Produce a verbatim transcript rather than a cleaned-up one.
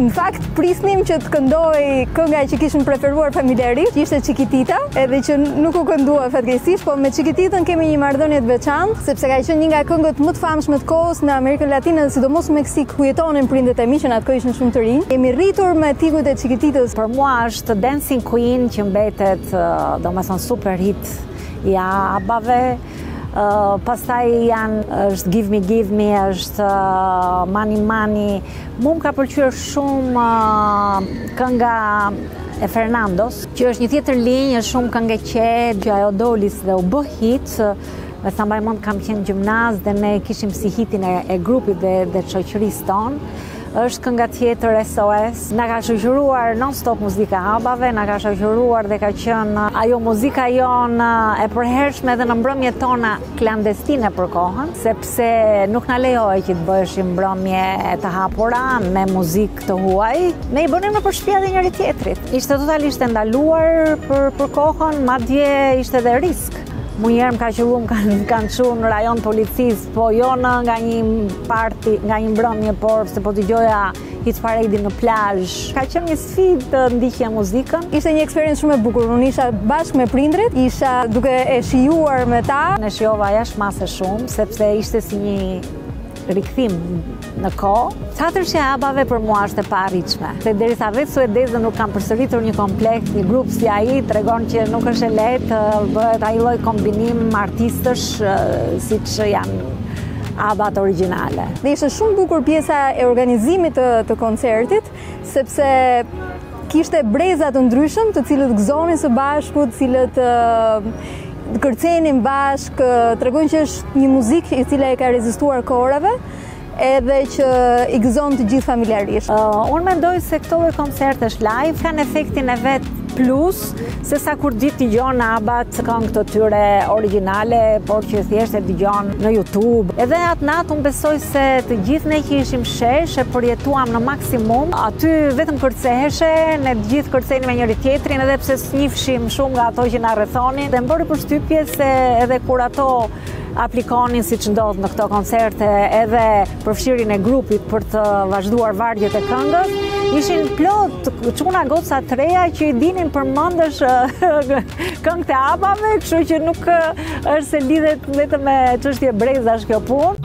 Në fakt, prisnim që të këndoj kënga që kishin preferuar familjarisht, që ishte Chiquitita, edhe që nuk u këndua fatkeqësisht, po me Chiquititën kemi një marrëdhënie të veçantë, sepse ka qenë një nga këngët më të famshme të kohës në Amerikën Latine dhe sidomos në Meksik, ku jetonin prindet e mi që në atë kohë ishin shumë të rinj. Kemi rritur me tikujt e Chiquititës. Për mua është Dancing Queen që mbetet, domethënë super hit i ABBA-ve. Uh, pastaj janë, është Give Me Give Me, është uh, Money Money. Mu më ka pëlqyer shumë uh, kënga e Fernandos, që është një tjetër linjë, është shumë këngë e qetë, që ajo doli dhe u bë hit. Me sa mbaj mend kam qenë gjimnaz dhe ne kishim si hitin e, e grupit dhe, dhe shoqërisë tonë. Është kënga tjetër S O S. Na ka shoqëruar non-stop muzika ABBA-ve, na ka shoqëruar dhe ka qenë ajo muzika jonë e përhershme edhe në mbrëmjet tona klandestine për kohën, sepse nuk na lejohej që të bëheshim mbrëmje të hapura me muzikë të huaj. Ne i bënim nëpër shtëpi edhe njëri tjetrit. Ishte totalisht e ndaluar për për kohën, madje ishte edhe risk. Mu njerë më ka qëllu më kanë, kanë qunë në rajon policisë, po jo në nga një parti, nga një mbrëmje, por se po t'i gjoja Hit Parade në plazh. Ka qenë një sfidë të ndiqja muzikën. Ishte një eksperiencë shumë e bukur. Unë isha bashkë me prindrit, isha duke e shijuar me ta. Ne shijova jashtëmase shumë, sepse ishte si një rikthim në kohë. Teatri i ABBA-ve për mua është e paarritshme. Se derisa vetë suedezët nuk kanë përsëritur një komplekt, një grup si ai, tregon që nuk është e lehtë, bëhet ai lloj kombinim artistësh siç janë ABBA-t origjinale. Dhe ishte shumë bukur pjesa e organizimit të, të koncertit, sepse kishte breza të ndryshëm, të cilët gëzonin së bashku, të cilët uh, kërcenin bashkë, tregojnë që është një muzikë e cila e ka rezistuar kohërave, edhe që i gëzon të gjithë familjarisht. Uh, unë mendoj se këto lloj koncertesh live kanë efektin e vet plus, se sa kur ditë t'i gjonë ABBA-t këngë të tyre originale, por që thjesht e t'i gjonë në YouTube. Edhe atë natë unë besoj se të gjithë ne që ishim shesh e përjetuam në maksimum. Aty vetëm kërceheshe, ne të gjithë kërceni me njëri tjetrin, edhe pse s'njifshim shumë nga ato që na rrethonin. Dhe më bëri përshtypje se edhe kur ato aplikonin siç ndodh në këto koncerte edhe përfshirjen e grupit për të vazhduar vargjet e këngës, ishin plot çuna goca të reja që i dinin përmendësh këngët e ABBA-ve, kështu që nuk është se lidhet vetëm me çështje brezash kjo punë.